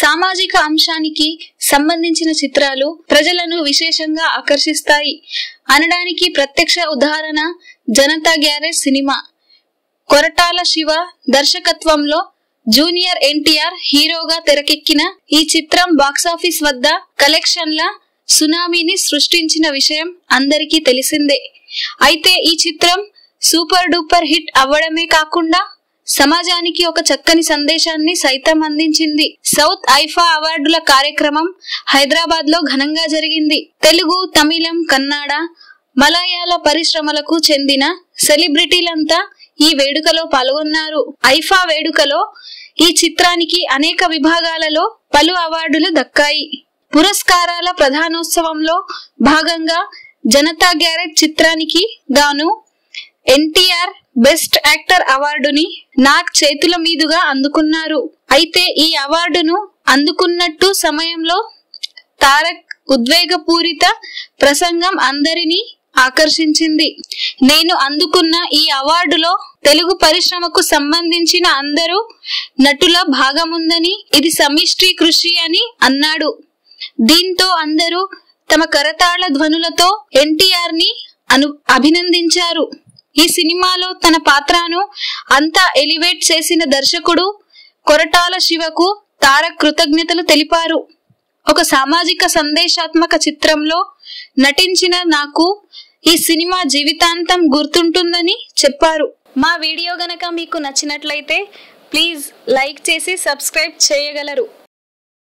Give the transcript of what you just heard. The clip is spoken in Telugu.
సామాజిక అంశానికి సంబంధించిన చిత్రాలు ప్రజలను విశేషంగా ఆకర్షిస్తాయి అనడానికి ప్రత్యక్ష ఉదాహరణ జనతా గ్యారేజ్ సినిమా. కొరటాల శివ దర్శకత్వంలో జూనియర్ ఎన్టీఆర్ హీరోగా తెరకెక్కిన ఈ చిత్రం బాక్సాఫీస్ వద్ద కలెక్షన్ల సునామీని సృష్టించిన విషయం అందరికీ తెలిసిందే. అయితే ఈ చిత్రం సూపర్ డూపర్ హిట్ అవ్వడమే కాకుండా సమాజానికి ఒక చక్కని సందేశాన్ని సైతం అందించింది. సౌత్ ఐఫా అవార్డుల కార్యక్రమం హైదరాబాద్ లో ఘనంగా జరిగింది. తెలుగు, తమిళం, కన్నడ, మలయాళ పరిశ్రమలకు చెందిన సెలబ్రిటీలంతా ఈ వేడుకలో పాల్గొన్నారు. ఐఫా వేడుకలో ఈ చిత్రానికి అనేక విభాగాలలో పలు అవార్డులు దక్కాయి. పురస్కారాల ప్రధానోత్సవంలో భాగంగా జనతా గ్యారేజ్ చిత్రానికి గాను ఎన్టీఆర్ బెస్ట్ యాక్టర్ అవార్డుని నాగ్ చేతుల మీదుగా అందుకున్నారు. అయితే ఈ అవార్డును అందుకున్నట్టు సమయంలో తారక్ ఉద్వేగపూరిత ప్రసంగం అందరినీ ఆకర్షించింది. నేను అందుకున్న ఈ అవార్డులో తెలుగు పరిశ్రమకు సంబంధించిన అందరూ నటుల భాగముందని, ఇది సమిష్టి కృషి అని అన్నాడు. దీంతో అందరూ తమ కరతాళ ధ్వనులతో ఎన్టీఆర్ ని అభినందించారు. ఈ సినిమాలో తన పాత్రను అంతా ఎలివేట్ చేసిన దర్శకుడు కొరటాల శివకు తారక్ కృతజ్ఞతలు తెలిపారు. ఒక సామాజిక సందేశాత్మక చిత్రంలో నటించిన నాకు ఈ సినిమా జీవితాంతం గుర్తుంటుందని చెప్పారు. మా వీడియో గనక మీకు నచ్చినట్లయితే ప్లీజ్ లైక్ చేసి సబ్స్క్రైబ్ చేయగలరు.